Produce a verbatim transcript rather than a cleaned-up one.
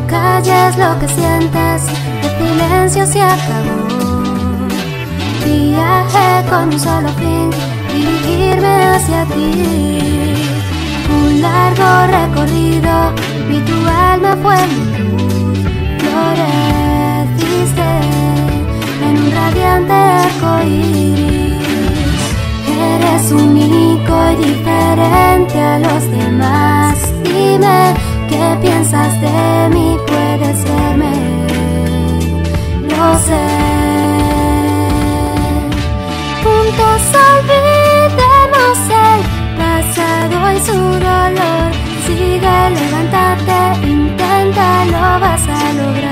calles lo que sientes, el silencio se acabó. Viajé con un solo fin, dirigirme hacia ti. Un largo recorrido, vi tu alma fue mi luz. Floreciste en un radiante arco iris. Eres único y diferente a los demás. Dime qué piensas de mí, puedes verme, lo sé. Juntos olvidemos el pasado y su dolor. Sigue, levántate, inténtalo, vas a lograr.